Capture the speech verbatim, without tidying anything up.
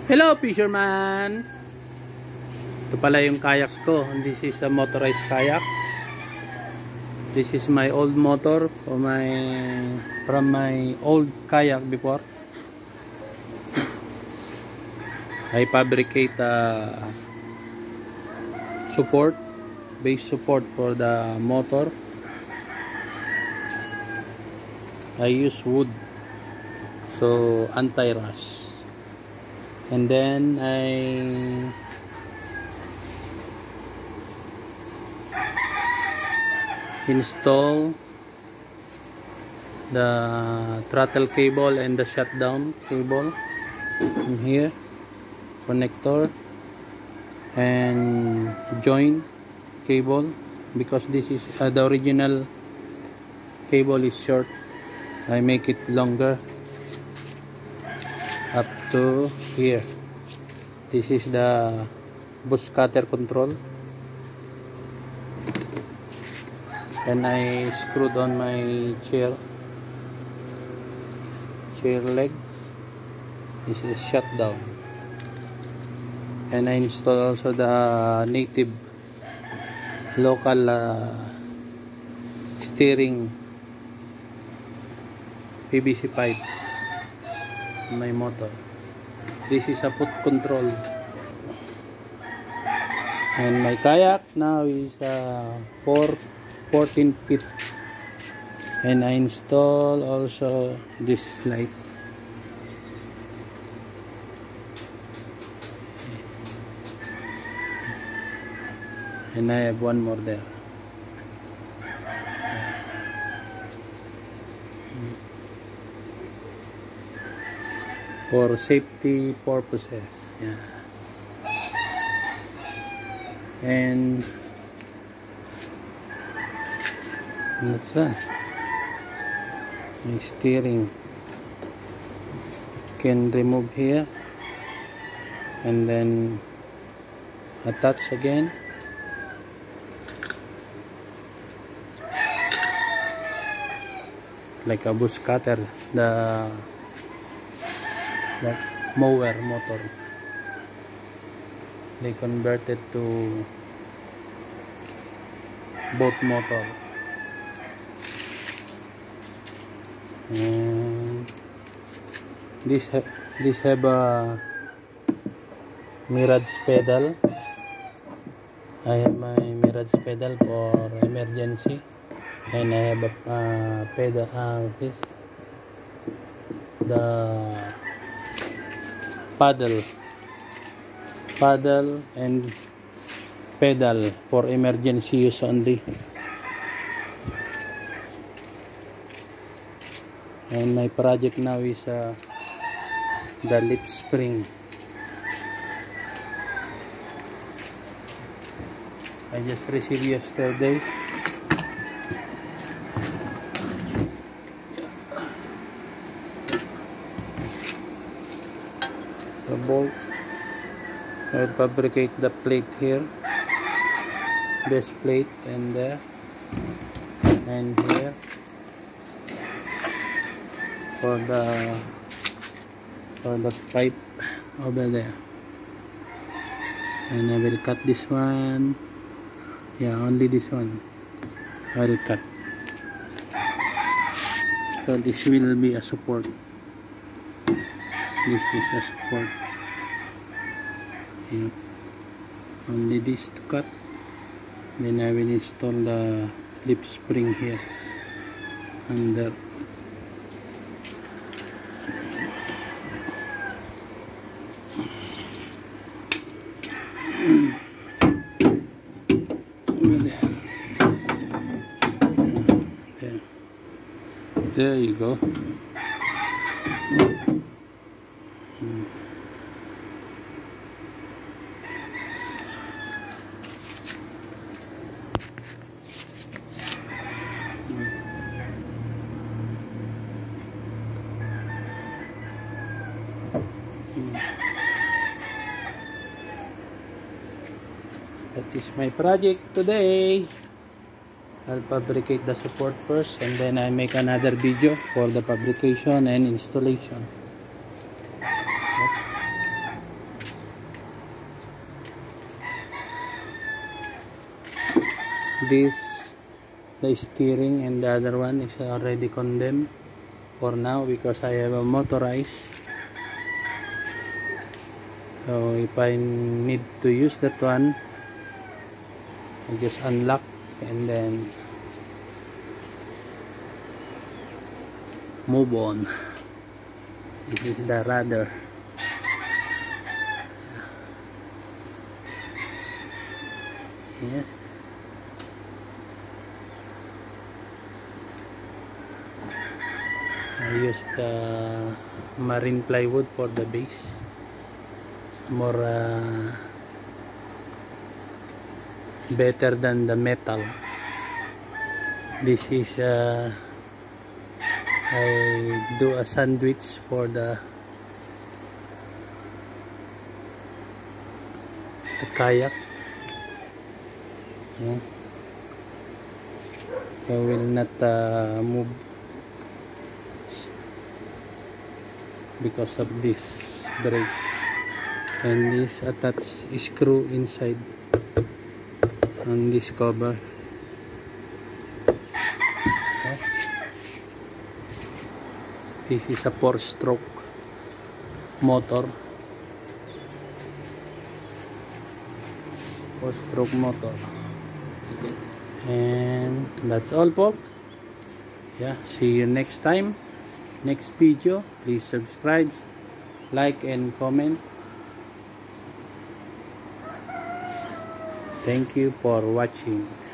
Hello fisherman! Ito pala yung kayaks ko. This is a motorized kayak. This is my old motor from my, from my old kayak before. I fabricate a support, base support for the motor. I use wood, so anti-rust. And then I install the throttle cable and the shutdown cable in here, connector and join cable, because this is uh, the original cable is short. I make it longer up to here. This is the bush cutter control, and I screwed on my chair chair legs. This is shutdown, and I install also the native local uh, steering P V C pipe my motor. This is a foot control, and my kayak now is uh, fourteen feet, and I install also this light, and I have one more there. For safety purposes, yeah. And that's that. My steering can remove here and then attach again. Like a bush cutter, the that mower motor, they converted to boat motor. And this ha this have a mirage pedal. I have my mirage pedal for emergency, and I have a uh, pedal uh, this the paddle paddle and pedal for emergency use only. And my project now is uh, the lip spring. I just received yesterday. The bolt. I fabricate the plate here, base plate, and there and here for the for the pipe over there. And I will cut this one. Yeah, only this one I will cut. So this will be a support. This is a support. Yeah. Only this to cut. Then I will install the lip spring here under. There. There you go. Hmm. That is my project today. I'll fabricate the support first, and then I make another video for the fabrication and installation. this, the steering, and the other one is already condemned for now because I have a motorized. So if I need to use that one, I just unlock and then move on. This is the rudder. Yes. I used uh, marine plywood for the base. More uh, better than the metal. This is uh, I do a sandwich for the, the kayak. Yeah. I will not uh, move because of this brace, and this attached screw inside on this cover. Okay. This is a four stroke motor, four stroke motor. And that's all, folks. Yeah, see you next time, next video. Please subscribe, like, and comment. Thank you for watching.